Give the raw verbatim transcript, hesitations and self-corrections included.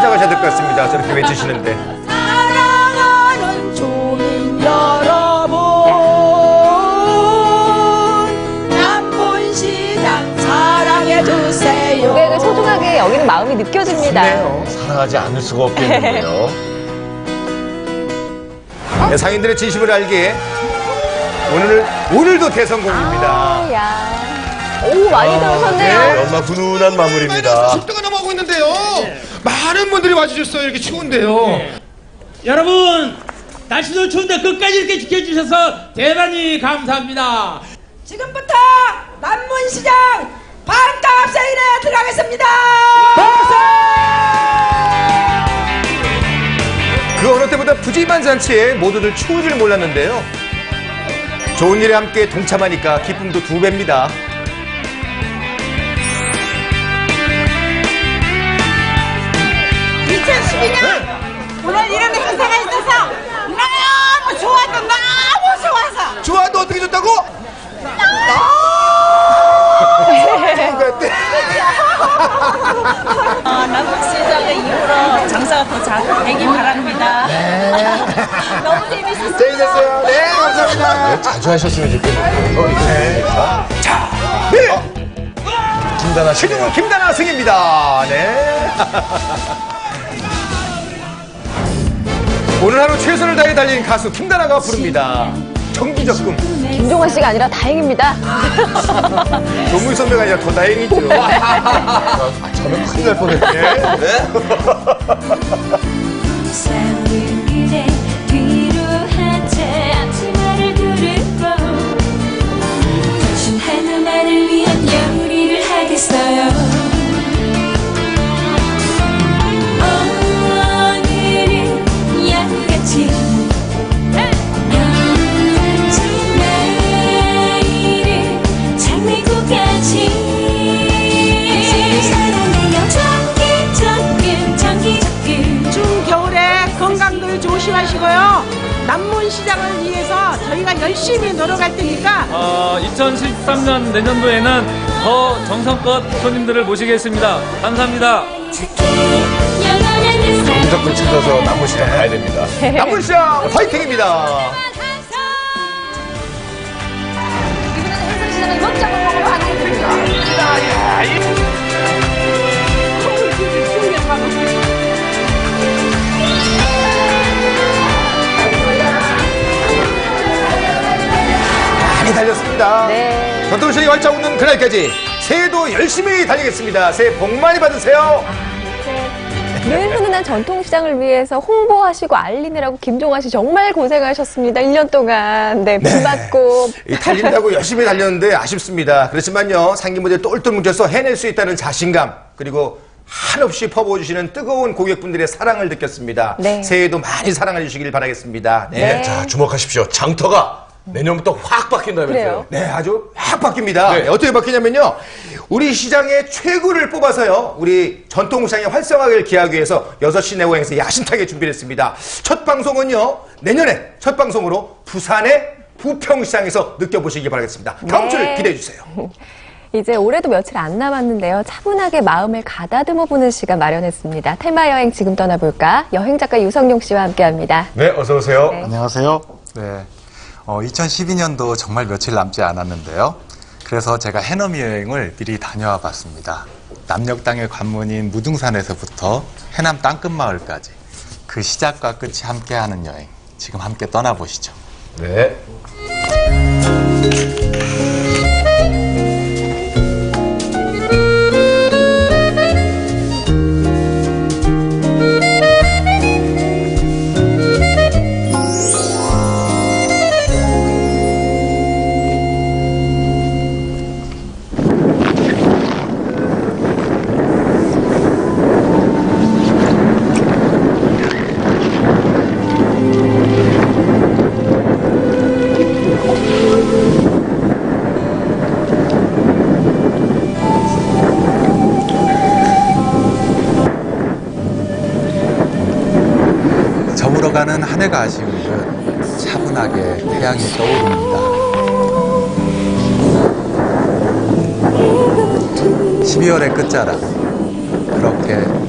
찾아가셔야 될 것 같습니다. 저렇게 외치시는데. 사랑하는 주민 여러분, 남문시장 사랑해주세요. 고객을 소중하게 여기는 마음이 느껴집니다. 좋네요. 사랑하지 않을 수가 없겠는데요. 네, 상인들의 진심을 알기에 오늘, 오늘도 대성공입니다. 아, 야. 오, 많이 들어오셨네요. 네, 연말 훈훈한 마무리입니다. 십 도가 넘어가고 있는데요. 많은 분들이 와주셨어요. 이렇게 추운데요. 네. 여러분, 날씨도 추운데 끝까지 이렇게 지켜주셔서 대단히 감사합니다. 지금부터 남문시장 반값 세일에 들어가겠습니다. 그 어느 때보다 푸짐한 잔치에 모두들 추울 줄 몰랐는데요. 좋은 일에 함께 동참하니까 기쁨도 두 배입니다. 이천십이 년 오늘 이런 행사가 있어서 너무 좋아서 너무 좋아서. 좋아도 어떻게 좋다고? 어, 남북시장의 이후로 장사가 더 잘 되길 바랍니다. 너무 재밌었어요. 재밌었어요. 네, 감사합니다. 네, 자주 하셨으면 좋겠는데요. 네. 자, 네. 김다나 씨. 최종 김다나 승입니다. 네. 오늘 하루 최선을 다해 달린 가수 김다나가 부릅니다. 정기적금. 김종환 씨가 아니라 다행입니다. 조무희 선배가 아니라 더 다행이죠. 저는 큰일 날 뻔했네. 네. 그래 뒤로 한채 앞치마를 두르고 단순한 누나를 위한 요리를 하겠어요. 오늘은 양같이 양같이 내일은 장미꽃같이 사랑해요. 정기적금 정기적금 추운 겨울에 건강들 조심하시고요. 남문시장을 위해서 저희가 열심히 노력할 테니까 어, 이천십삼 년 내년도에는 더 정성껏 손님들을 모시겠습니다. 감사합니다. 무조건 찾아서 남문시장 가야 됩니다. 남문시장 화이팅입니다. 이분은 해산시장을 먹자고 먹으러 하는 분이죠. 많이 달렸습니다. 네. 전통시장이 활짝 웃는 그날까지 새해도 열심히 달리겠습니다. 새해 복 많이 받으세요. 늘 훈훈한 전통시장을 위해서 홍보하시고 알리느라고 김종환 씨 정말 고생하셨습니다. 일 년 동안. 네, 비 맞고. 이 달린다고 열심히 달렸는데 아쉽습니다. 그렇지만요, 상기무대 똘똘 뭉쳐서 해낼 수 있다는 자신감, 그리고 한없이 퍼부어주시는 뜨거운 고객분들의 사랑을 느꼈습니다. 네. 새해에도 많이 사랑해 주시길 바라겠습니다. 네. 네. 자, 주목하십시오. 장터가 내년부터 확 바뀐다면서요. 그래요? 네, 아주 확 바뀝니다. 네. 네, 어떻게 바뀌냐면요, 우리 시장의 최고를 뽑아서요, 우리 전통시장의 활성화를 기하기 위해서 여섯 시 내고행에서 야심차게 준비를 했습니다. 첫 방송은요, 내년에 첫 방송으로 부산의 부평시장에서 느껴보시기 바라겠습니다. 다음 네. 주를 기대해 주세요. 이제 올해도 며칠 안 남았는데요. 차분하게 마음을 가다듬어 보는 시간 마련했습니다. 테마 여행 지금 떠나볼까? 여행작가 유성용 씨와 함께합니다. 네, 어서 오세요. 네. 안녕하세요. 네. 어, 이천십이 년도 정말 며칠 남지 않았는데요. 그래서 제가 해넘이 여행을 미리 다녀와 봤습니다. 남녘땅의 관문인 무등산에서부터 해남 땅끝마을까지 그 시작과 끝이 함께하는 여행. 지금 함께 떠나보시죠. 네. 저물어가는 한 해가 아쉬운 듯 차분하게 태양이 떠오릅니다. 십이월의 끝자락, 그렇게